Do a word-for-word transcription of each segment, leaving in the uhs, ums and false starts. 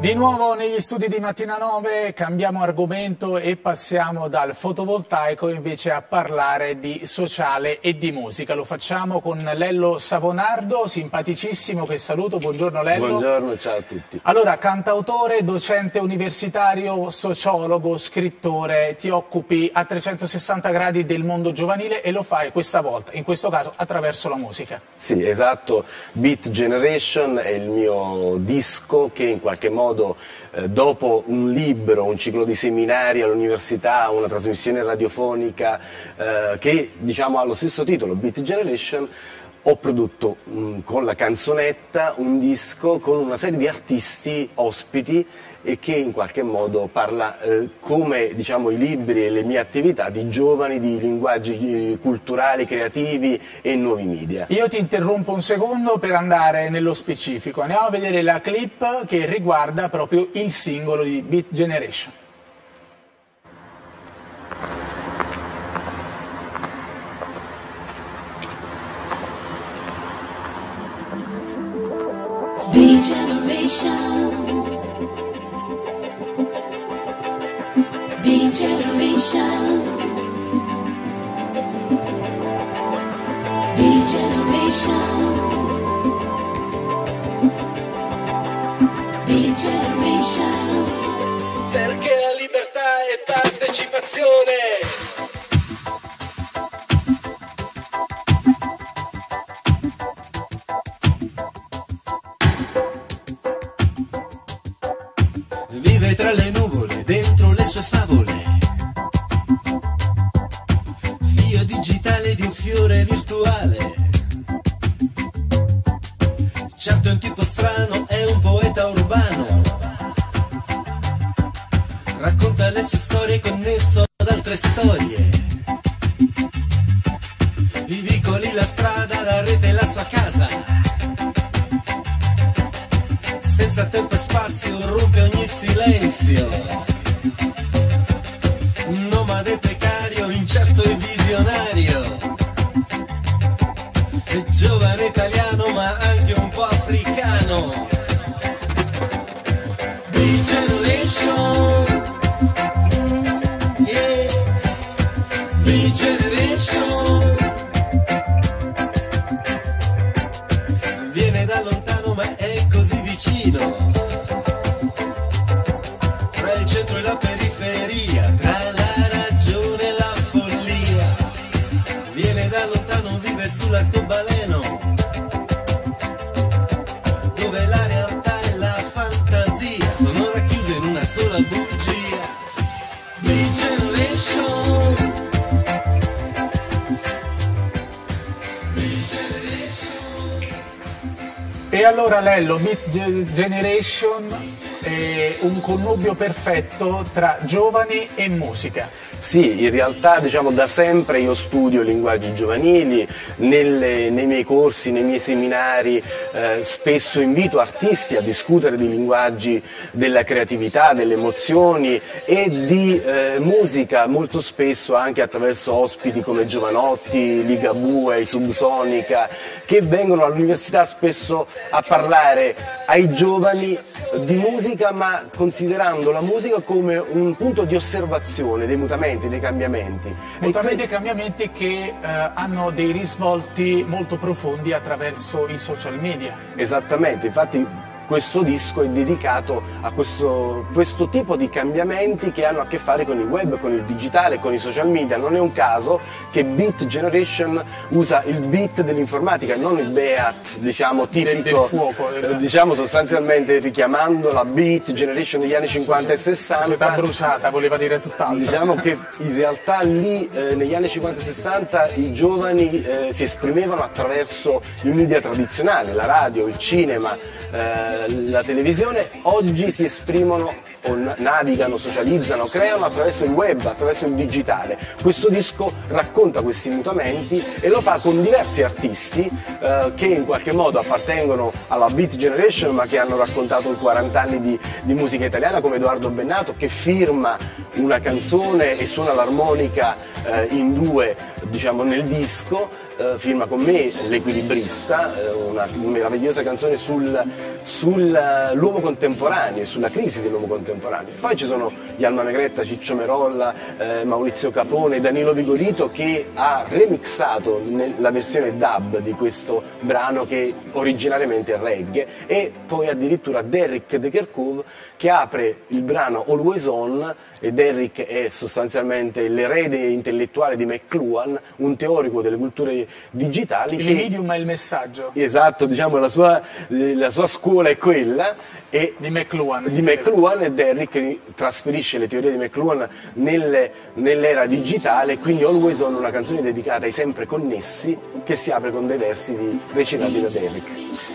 Di nuovo negli studi di Mattina nove cambiamo argomento e passiamo dal fotovoltaico invece a parlare di sociale e di musica. Lo facciamo con Lello Savonardo, simpaticissimo, che saluto. Buongiorno Lello. Buongiorno, ciao a tutti. Allora, cantautore, docente universitario, sociologo, scrittore, ti occupi a trecentosessanta gradi del mondo giovanile e lo fai questa volta, in questo caso, attraverso la musica. Sì, esatto. Beat Generation è il mio disco che in qualche modo Eh, dopo un libro, un ciclo di seminari all'università, una trasmissione radiofonica eh, che diciamo ha lo stesso titolo, Beat Generation, ho prodotto mh, con la canzonetta un disco con una serie di artisti ospiti e che in qualche modo parla eh, come diciamo, i libri e le mie attività di giovani, di linguaggi culturali, creativi e nuovi media. Io ti interrompo un secondo per andare nello specifico. Andiamo a vedere la clip che riguarda proprio il singolo di Beat Generation. Beat Generation, Beat Generation, Beat Generation, Beat Generation. Perché la libertà è partecipazione. Vive tra le nuvole, dentro le sue favole. Figlio digitale di un fiore virtuale. Certo è un tipo strano, è un poeta urbano. Racconta le sue storie connesso ad altre storie. I vicoli, la strada, la rete, la sua casa. Senza tempo e spazio rompe ogni silenzio. Un nomade precario, incerto e visionario. È giovane italiano ma anche un po' africano. Beat Generation, mm, yeah. Beat Generation. Viene da lontano ma è così vicino. Tra il centro e la periferia, tra la ragione e la follia. Viene da lontano, vive sull'arcobaleno, dove la realtà e la fantasia sono racchiuse in una sola bugia. Beat Generation, Beat Generation. E allora Lello, Beat Generation è un connubio perfetto tra giovani e musica. Sì, in realtà diciamo da sempre io studio linguaggi giovanili, nelle, nei miei corsi, nei miei seminari eh, spesso invito artisti a discutere di linguaggi della creatività, delle emozioni e di eh, musica, molto spesso anche attraverso ospiti come Giovanotti, Ligabue, Subsonica, che vengono all'università spesso a parlare ai giovani di musica, ma considerando la musica come un punto di osservazione dei mutamenti, dei cambiamenti. Mutamenti e cambiamenti che eh, hanno dei risvolti molto profondi attraverso i social media. Esattamente, infatti questo disco è dedicato a questo, questo tipo di cambiamenti che hanno a che fare con il web, con il digitale, con i social media. Non è un caso che Beat Generation usa il beat dell'informatica, non il beat, diciamo, tipico, del, del fuoco, del... diciamo sostanzialmente richiamando la Beat Generation degli anni cinquanta e sessanta. Società bruciata, voleva dire tutt'altro. Diciamo che in realtà lì, eh, negli anni cinquanta e sessanta, i giovani eh, si esprimevano attraverso i media tradizionali, la radio, il cinema, eh, la televisione. Oggi si esprimono o navigano, socializzano, creano attraverso il web, attraverso il digitale. Questo disco racconta questi mutamenti e lo fa con diversi artisti eh, che in qualche modo appartengono alla Beat Generation ma che hanno raccontato quaranta anni di, di musica italiana, come Edoardo Bennato, che firma una canzone e suona l'armonica eh, in due, diciamo, nel disco, eh, firma con me L'Equilibrista, eh, una meravigliosa canzone sul, sull'uomo contemporaneo, sulla crisi dell'uomo contemporaneo. Poi ci sono Yalma Negretta, Ciccio Merolla, eh, Maurizio Capone, Danilo Vigorito, che ha remixato la versione dub di questo brano che originariamente è reggae, e poi addirittura Derrick De Kerkhove che apre il brano Always On, e Derrick è sostanzialmente l'erede intellettuale di McLuhan, un teorico delle culture digitali. Il che, medium è il messaggio. Esatto, diciamo la sua, la sua scuola è quella, e Di McLuhan. di McLuhan, e Derrick trasferisce le teorie di McLuhan nelle, nell'era digitale, quindi Always On, una canzone dedicata ai sempre connessi, che si apre con dei versi di, recitati da Derrick.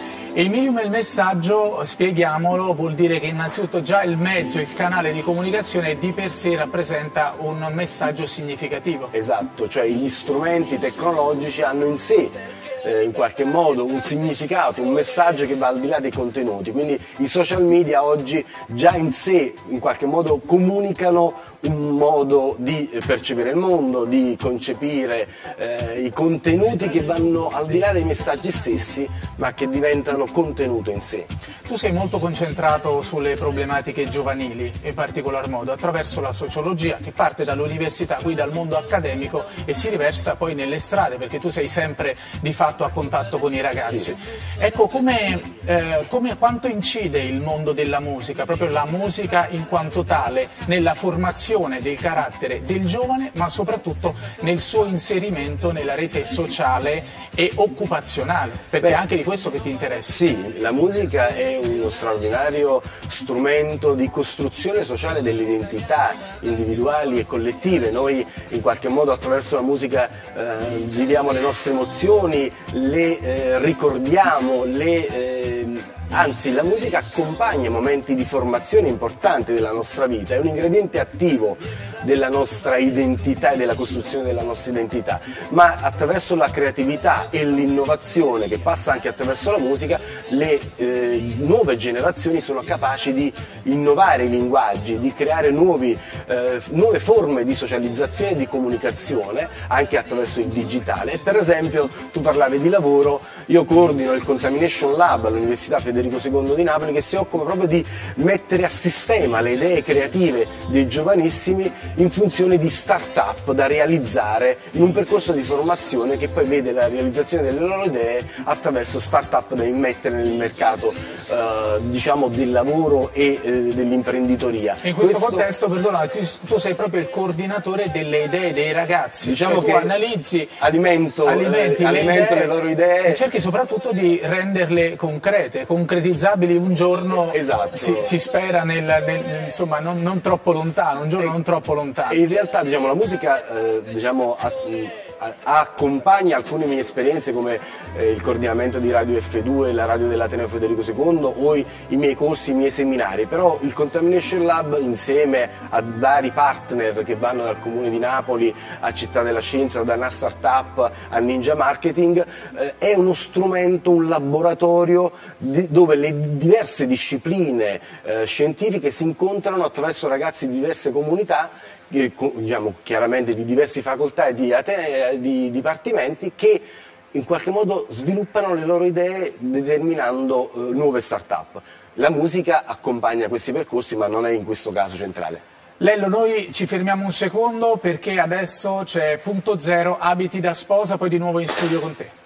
Il medium e il messaggio, spieghiamolo, vuol dire che innanzitutto già il mezzo, il canale di comunicazione di per sé rappresenta un messaggio significativo. Esatto, cioè gli strumenti tecnologici hanno in sé eh, in qualche modo un significato, un messaggio che va al di là dei contenuti, quindi i social media oggi già in sé in qualche modo comunicano un modo di percepire il mondo, di concepire eh, i contenuti che vanno al di là dei messaggi stessi, ma che diventano contenuto in sé. Tu sei molto concentrato sulle problematiche giovanili, in particolar modo attraverso la sociologia, che parte dall'università, qui dal mondo accademico, e si riversa poi nelle strade, perché tu sei sempre di fatto a contatto con i ragazzi. Sì. Ecco, come, eh, come, quanto incide il mondo della musica, proprio la musica in quanto tale, nella formazione del carattere del giovane, ma soprattutto nel suo inserimento nella rete sociale e occupazionale, perché Beh, è anche di questo che ti interessa. Sì, la musica è uno straordinario strumento di costruzione sociale delle identità individuali e collettive. Noi in qualche modo attraverso la musica eh, viviamo le nostre emozioni, le eh, ricordiamo, le... Eh, Anzi, la musica accompagna momenti di formazione importanti della nostra vita, è un ingrediente attivo della nostra identità e della costruzione della nostra identità, ma attraverso la creatività e l'innovazione che passa anche attraverso la musica, le eh, nuove generazioni sono capaci di innovare i linguaggi, di creare nuovi, eh, nuove forme di socializzazione e di comunicazione anche attraverso il digitale. E per esempio, tu parlavi di lavoro, io coordino il Contamination Lab all'Università Federico secondo di Napoli, che si occupa proprio di mettere a sistema le idee creative dei giovanissimi in funzione di start-up da realizzare in un percorso di formazione che poi vede la realizzazione delle loro idee attraverso start-up da immettere nel mercato eh, diciamo del lavoro e eh, dell'imprenditoria. In questo, questo contesto, perdona, tu, tu sei proprio il coordinatore delle idee dei ragazzi, diciamo, cioè che tu analizzi, alimento, alimenti eh, le, alimento idee, le loro idee e cerchi soprattutto di renderle concrete, concretizzabili un giorno, esatto. si, si spera nel, nel, insomma non, non troppo lontano, un giorno e, non troppo lontano. E in realtà diciamo, la musica eh, diciamo, a, a, accompagna alcune mie esperienze come eh, il coordinamento di Radio F due, la radio dell'Ateneo Federico secondo, o i, i miei corsi, i miei seminari, però il Contamination Lab insieme a vari partner che vanno dal Comune di Napoli a Città della Scienza, da una startup a Ninja Marketing, eh, è uno strumento, un laboratorio di, dove le diverse discipline eh, scientifiche si incontrano attraverso ragazzi di diverse comunità, eh, diciamo chiaramente di diverse facoltà e di, atene, di dipartimenti, che in qualche modo sviluppano le loro idee determinando eh, nuove start-up. La musica accompagna questi percorsi, ma non è in questo caso centrale. Lello, noi ci fermiamo un secondo perché adesso c'è Punto Zero, Abiti da sposa, poi di nuovo in studio con te.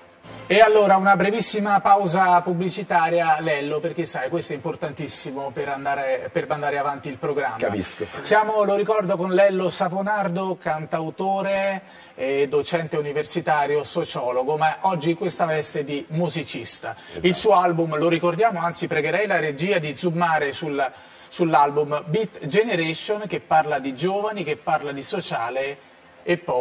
E allora una brevissima pausa pubblicitaria, Lello, perché sai, questo è importantissimo per andare, per mandare avanti il programma. Capisco. Siamo, lo ricordo, con Lello Savonardo, cantautore, eh, docente universitario, sociologo, ma oggi in questa veste di musicista. Esatto. Il suo album, lo ricordiamo, anzi pregherei la regia di zoomare sul... sull'album Beat Generation, che parla di giovani, che parla di sociale, e poi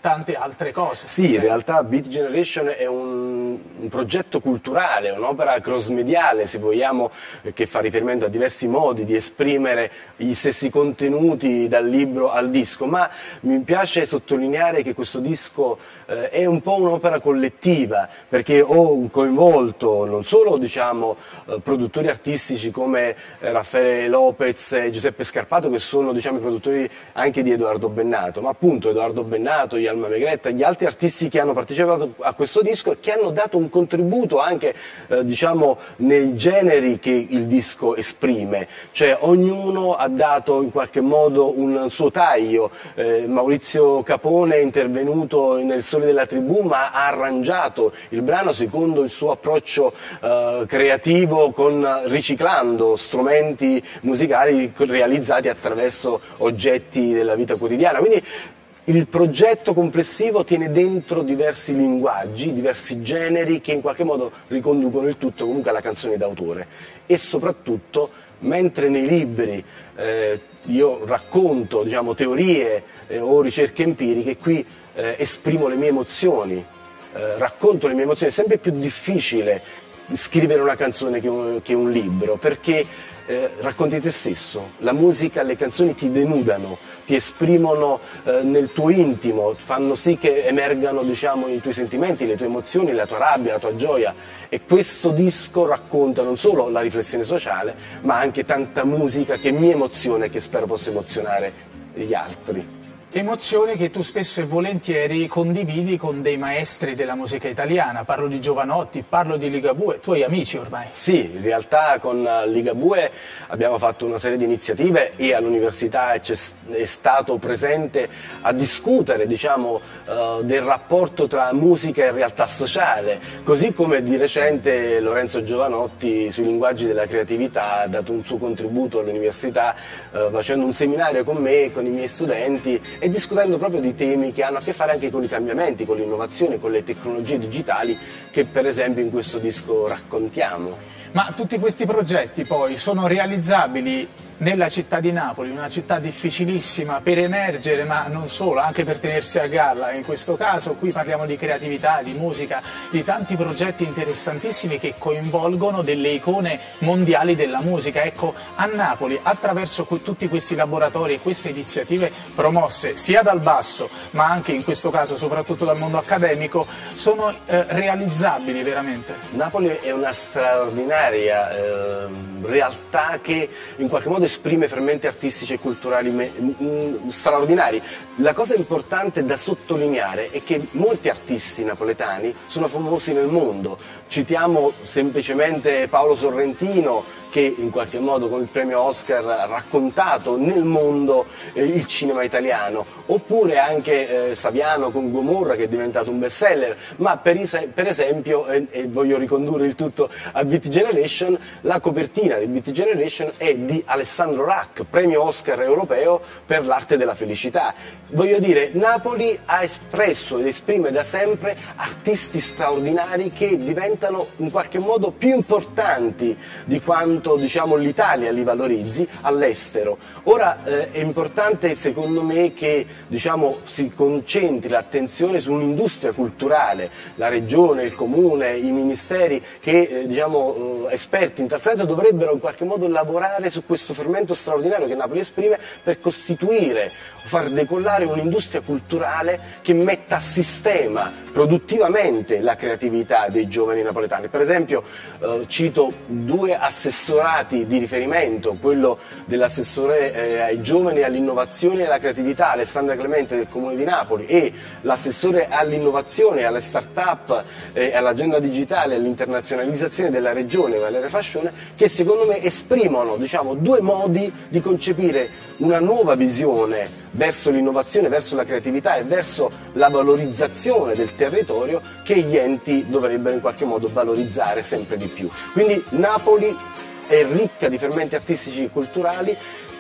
tante altre cose. Sì, in eh. realtà Beat Generation è un, un progetto culturale, un'opera cross-mediale, se vogliamo, che fa riferimento a diversi modi di esprimere gli stessi contenuti dal libro al disco, ma mi piace sottolineare che questo disco eh, è un po' un'opera collettiva, perché ho coinvolto non solo, diciamo, eh, produttori artistici come eh, Raffaele Lopez e Giuseppe Scarpato, che sono, diciamo, i produttori anche di Edoardo Bennato, ma appunto Edoardo Bennato, Alma Megretta, gli altri artisti che hanno partecipato a questo disco e che hanno dato un contributo anche eh, diciamo nei generi che il disco esprime, cioè ognuno ha dato in qualche modo un suo taglio. eh, Maurizio Capone è intervenuto nel Sole della Tribù, ma ha arrangiato il brano secondo il suo approccio eh, creativo, con, riciclando strumenti musicali realizzati attraverso oggetti della vita quotidiana. Quindi il progetto complessivo tiene dentro diversi linguaggi, diversi generi che in qualche modo riconducono il tutto comunque alla canzone d'autore. E soprattutto, mentre nei libri eh, io racconto, diciamo, teorie eh, o ricerche empiriche, qui eh, esprimo le mie emozioni, eh, racconto le mie emozioni. È sempre più difficile scrivere una canzone che un, che un libro, perché eh, racconti te stesso. La musica, le canzoni ti denudano, ti esprimono eh, nel tuo intimo, fanno sì che emergano, diciamo, i tuoi sentimenti, le tue emozioni, la tua rabbia, la tua gioia. E questo disco racconta non solo la riflessione sociale, ma anche tanta musica che mi emoziona e che spero possa emozionare gli altri. Emozioni che tu spesso e volentieri condividi con dei maestri della musica italiana. Parlo di Jovanotti, parlo di Ligabue, tuoi amici ormai. Sì, in realtà con Ligabue abbiamo fatto una serie di iniziative e all'università è stato presente a discutere, diciamo, uh, del rapporto tra musica e realtà sociale, così come di recente Lorenzo Jovanotti sui linguaggi della creatività ha dato un suo contributo all'università uh, facendo un seminario con me e con i miei studenti, e discutendo proprio di temi che hanno a che fare anche con i cambiamenti, con l'innovazione, con le tecnologie digitali che per esempio in questo disco raccontiamo. Ma tutti questi progetti poi sono realizzabili nella città di Napoli, una città difficilissima per emergere, ma non solo, anche per tenersi a galla. In questo caso qui parliamo di creatività, di musica, di tanti progetti interessantissimi che coinvolgono delle icone mondiali della musica. Ecco, a Napoli, attraverso tutti questi laboratori e queste iniziative promosse sia dal basso, ma anche in questo caso soprattutto dal mondo accademico, sono eh, realizzabili veramente. Napoli è una straordinaria eh, realtà che in qualche modo esprime fermenti artistici e culturali me, m, straordinari. La cosa importante da sottolineare è che molti artisti napoletani sono famosi nel mondo. Citiamo semplicemente Paolo Sorrentino, che in qualche modo con il premio Oscar ha raccontato nel mondo eh, il cinema italiano, oppure anche eh, Saviano con Gomorra, che è diventato un best seller, ma per, per esempio, e eh, eh, voglio ricondurre il tutto a Beat Generation, la copertina di Beat Generation è di Alessandro Rack, premio Oscar europeo per l'arte della felicità. Voglio dire, Napoli ha espresso ed esprime da sempre artisti straordinari che diventano in qualche modo più importanti di quanto, diciamo, l'Italia li valorizzi all'estero. Ora eh, è importante secondo me che, diciamo, si concentri l'attenzione su un'industria culturale, la regione, il comune, i ministeri che eh, diciamo, eh, esperti in tal senso dovrebbero in qualche modo lavorare su questo fermento straordinario che Napoli esprime per costituire, far decollare un'industria culturale che metta a sistema produttivamente la creatività dei giovani napoletani. Per esempio eh, cito due assessorati di riferimento, quello dell'assessore eh, ai giovani, all'innovazione e alla creatività Alessandra Clemente del Comune di Napoli, e l'assessore all'innovazione, alle start-up e eh, all'agenda digitale e all'internazionalizzazione della regione Valeria Fascione, che secondo me esprimono, diciamo, due modi di concepire una nuova visione verso l'innovazione, verso la creatività e verso la valorizzazione del territorio che gli enti dovrebbero in qualche modo valorizzare sempre di più. Quindi Napoli è ricca di fermenti artistici e culturali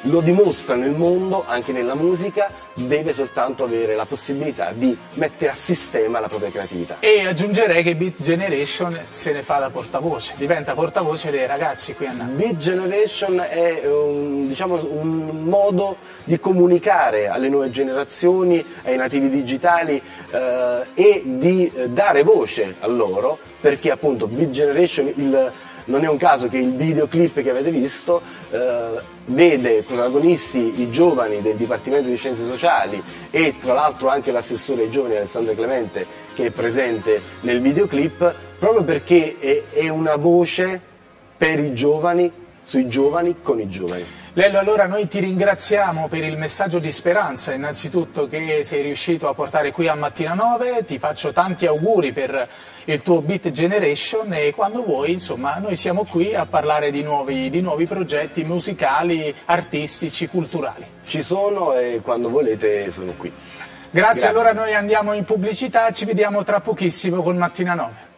lo dimostra nel mondo, anche nella musica, deve soltanto avere la possibilità di mettere a sistema la propria creatività. E aggiungerei che Beat Generation se ne fa da portavoce, diventa portavoce dei ragazzi qui a Napoli. Beat Generation è un, diciamo, un modo di comunicare alle nuove generazioni, ai nativi digitali eh, e di dare voce a loro, perché appunto Beat Generation, il, non è un caso che il videoclip che avete visto eh, vede protagonisti i giovani del Dipartimento di Scienze Sociali e tra l'altro anche l'assessore ai giovani Alessandra Clemente che è presente nel videoclip, proprio perché è, è una voce per i giovani, sui giovani, con i giovani. Lello, allora noi ti ringraziamo per il messaggio di speranza innanzitutto che sei riuscito a portare qui a Mattina nove, ti faccio tanti auguri per il tuo Beat Generation e quando vuoi, insomma, noi siamo qui a parlare di nuovi, di nuovi progetti musicali, artistici, culturali. Ci sono e quando volete sono qui. Grazie, Grazie. Allora noi andiamo in pubblicità, ci vediamo tra pochissimo con Mattina nove.